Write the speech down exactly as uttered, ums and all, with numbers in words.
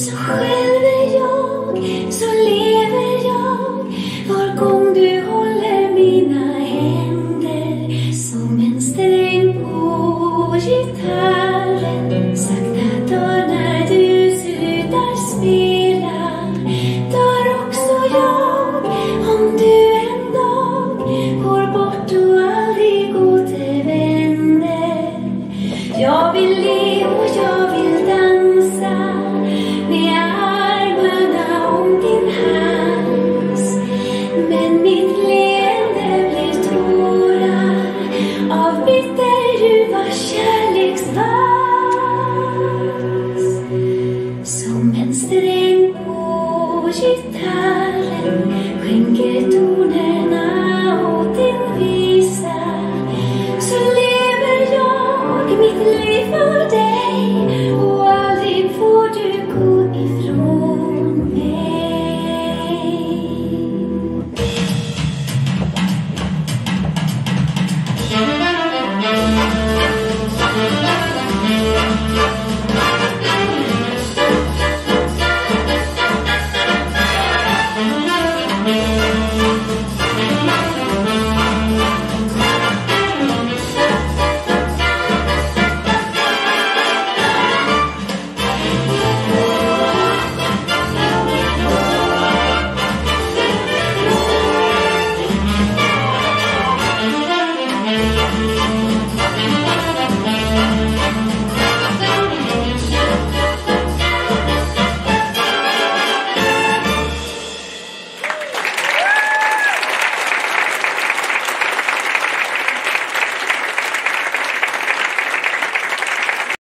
Så skälver jag, så lever jag var gång du håller mina händer. Som en sträng på gitarren. Sakta dör när du slutar spela. Dör också jag om du en dag går bort och aldrig återvänder. Jag vill leva och jag vill dansa med armarna om din hals. Men mitt leende blir tårar av bitterljuva kärleksvals. Som en sträng på gitarren skänker tonerna åt din visa. Så lever jag mitt liv för dig.